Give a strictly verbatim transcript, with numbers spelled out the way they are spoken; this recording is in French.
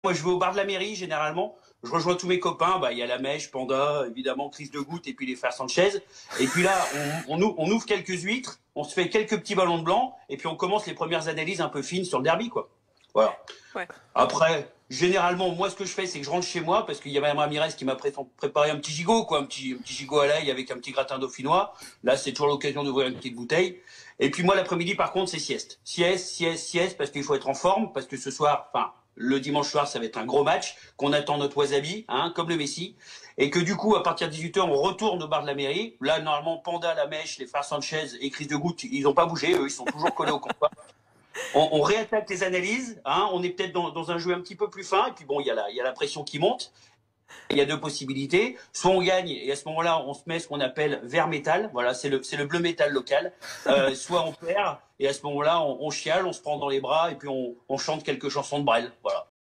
Moi, je vais au bar de la mairie, généralement. Je rejoins tous mes copains. Bah, il y a la Mèche, Panda, évidemment, Crise de Goutte et puis les frères Sanchez. Et puis là, on, on, on ouvre quelques huîtres, on se fait quelques petits ballons de blanc et puis on commence les premières analyses un peu fines sur le derby, quoi. Voilà. Ouais. Après, généralement, moi, ce que je fais, c'est que je rentre chez moi parce qu'il y a Mme Ramirez qui m'a pré préparé un petit gigot, quoi, un petit, un petit gigot à l'ail avec un petit gratin dauphinois. Là, c'est toujours l'occasion d'ouvrir une petite bouteille. Et puis moi, l'après-midi, par contre, c'est sieste. Sieste, sieste, sieste, parce qu'il faut être en forme, parce que ce soir, enfin, le dimanche soir, ça va être un gros match, qu'on attend notre wasabi, hein, comme le Messi. Et que du coup, à partir de dix-huit heures, on retourne au bar de la mairie. Là, normalement, Panda, la Mèche, les frères Sanchez et Crise de Goutte, ils n'ont pas bougé, eux, ils sont toujours collés au combat. On, on réattaque les analyses, hein, on est peut-être dans, dans un jeu un petit peu plus fin, et puis bon, il y, y a la pression qui monte. Il y a deux possibilités. Soit on gagne, et à ce moment-là, on se met ce qu'on appelle vert métal. Voilà, c'est le, c'est le bleu métal local. Euh, soit on perd, et à ce moment-là, on, on chiale, on se prend dans les bras, et puis on, on chante quelques chansons de Brel. Voilà.